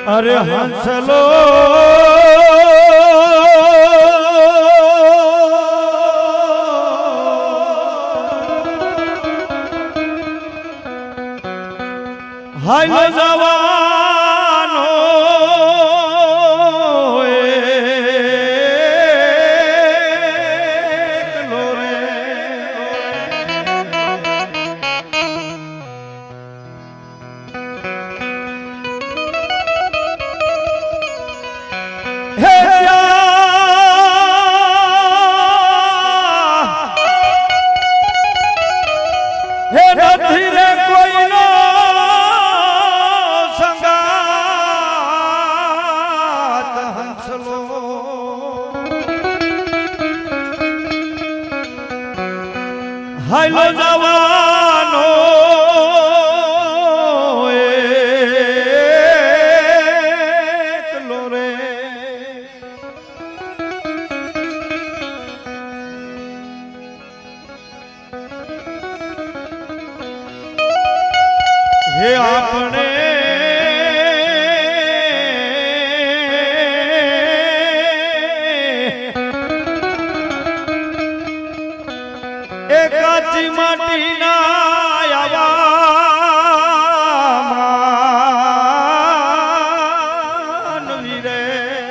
अरे हंसलो हाय जवानो हालो जवानो एकलो रे हे आपने काची माटी ना आवा मानवी रे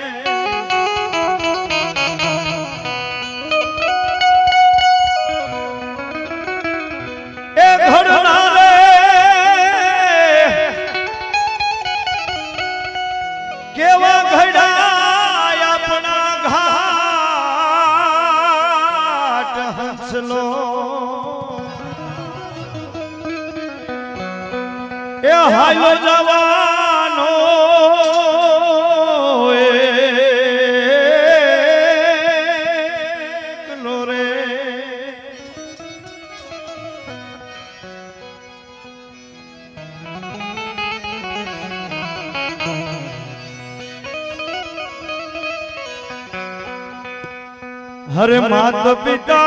ए घड़ना रे केवा घड़ा अपना घाट हंसलो ए हालो जवानो एकलो रे हरे मात पिता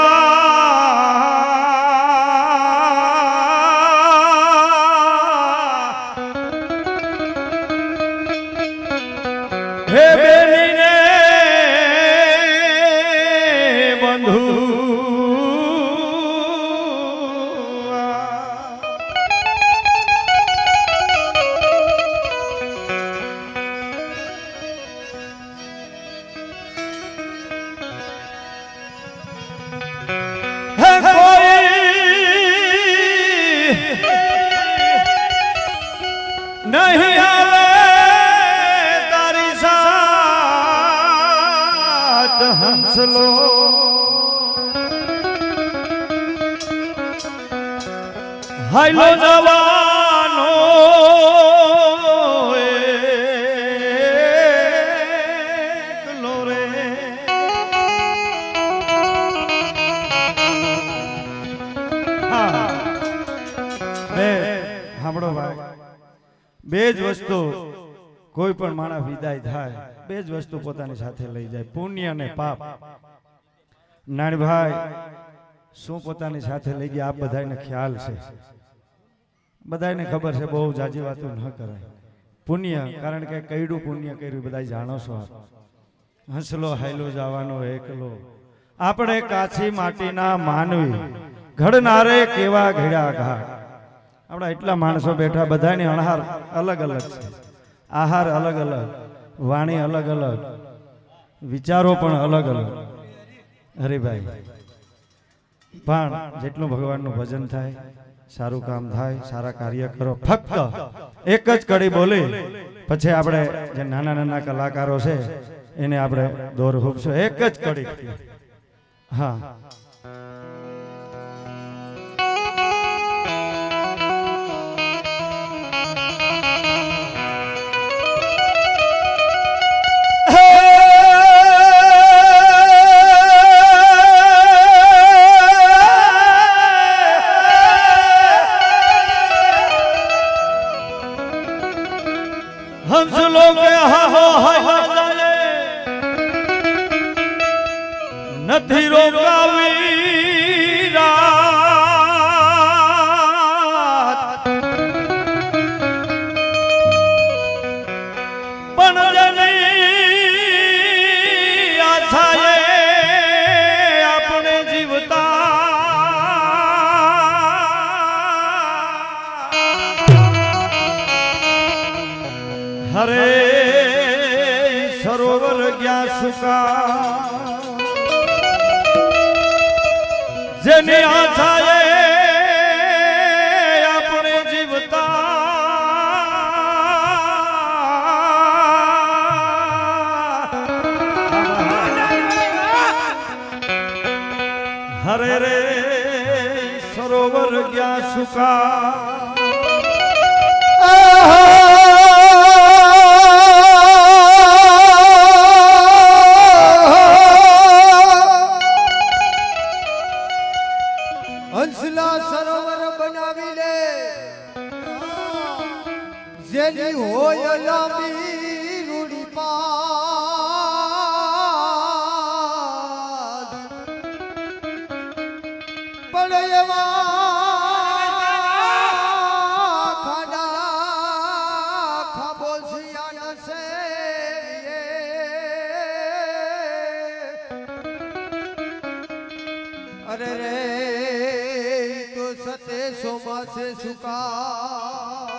हे बेनी ने बंधु है कोई नहीं आवे हंसलो हालो जवानो एकलो रे સાંભળો ભાઈ બે જ વસ્તુ કોઈ પણ માણસ વિદાય થાય બે જ વસ્તુ પોતાની સાથે લઈ જાય પુણ્ય અને પાપ નાનભાઈ શું પોતાની સાથે લઈ ગયા આપ બધાને ખ્યાલ છે બધાને ખબર છે બહુ જાજી વાતો ન કરાય પુણ્ય કારણ કે કઈડું પુણ્ય કર્યું બધા જાણો છો આપ હંસલો હાયલો જવાનો એકલો આપણે કાચી માટીના માનવી ઘડનારે કેવા ઘડ્યા ઘાટ આપણા એટલા માણસો બેઠા બધાની અણહાર અલગ અલગ છે આહાર અલગ અલગ વાણી અલગ અલગ વિચારો પણ અલગ અલગ હરિભાઈ પણ જેટલું ભગવાનનું ભજન થાય સારું કામ થાય સારા કાર્ય કરો ફક્ત એક જ કડી બોલી પછી આપણે જે નાના નાના કલાકારો છે એને આપણે દોર હૂબશું એક જ કડી હા हंसलो के हो નથી રોકાવી રાત સરોવર ગયા સુકા જેની આછાએ આપણે જીવતા હરે રે સરોવર ગયા સુકા હંસલા સરોવર બનાવી લે જેની હોય લાંબી રૂડી પાદ પણ એવા ખાડા ખાબોશિયા નસે અરે રે સતે સોમાસે સુકા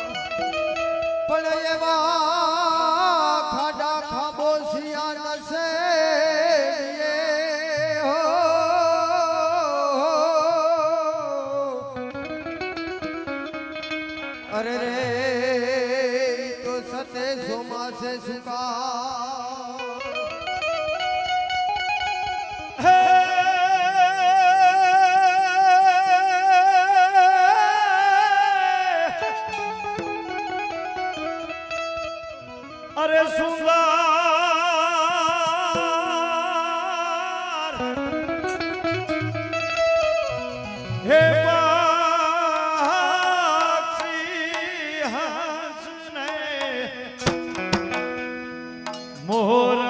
પણ એવા ખાડા ખાબોશિયા નસે અરે રે તો સતે સોમાસે સુકા અરે સુંદર હે પક્ષી હસને મોર